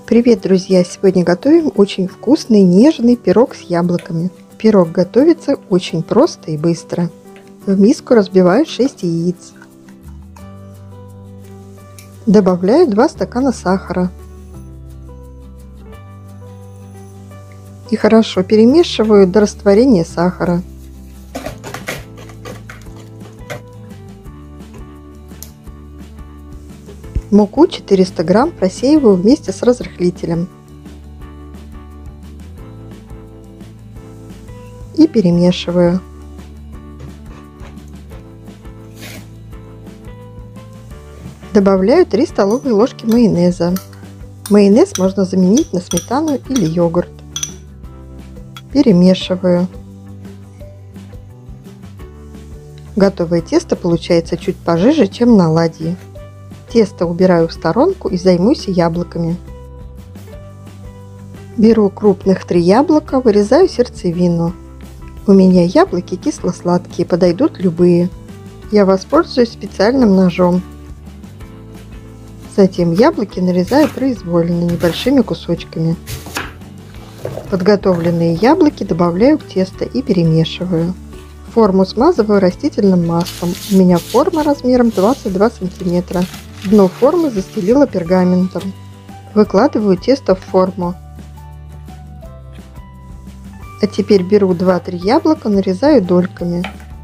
Привет, друзья! Сегодня готовим очень вкусный нежный пирог с яблоками. Пирог готовится очень просто и быстро. В миску разбиваю 6 яиц. Добавляю 2 стакана сахара. И хорошо перемешиваю до растворения сахара. Муку 400 грамм просеиваю вместе с разрыхлителем. И перемешиваю. Добавляю 3 столовые ложки майонеза. Майонез можно заменить на сметану или йогурт. Перемешиваю. Готовое тесто получается чуть пожиже, чем на оладьи. Тесто убираю в сторонку и займусь яблоками. Беру крупных 3 яблока, вырезаю сердцевину. У меня яблоки кисло-сладкие, подойдут любые. Я воспользуюсь специальным ножом. Затем яблоки нарезаю произвольно, небольшими кусочками. Подготовленные яблоки добавляю в тесто и перемешиваю. Форму смазываю растительным маслом. У меня форма размером 22 см. Дно формы застелила пергаментом. Выкладываю тесто в форму. А теперь беру 2-3 яблока, нарезаю дольками.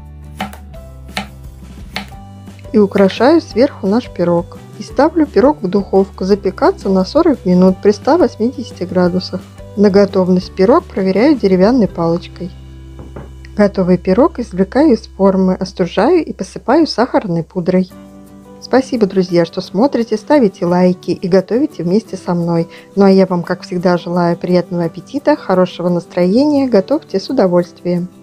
И украшаю сверху наш пирог. И ставлю пирог в духовку запекаться на 40 минут при 180 градусах. На готовность пирог проверяю деревянной палочкой. Готовый пирог извлекаю из формы, остужаю и посыпаю сахарной пудрой. Спасибо, друзья, что смотрите, ставите лайки и готовите вместе со мной. Ну а я вам, как всегда, желаю приятного аппетита, хорошего настроения, готовьте с удовольствием.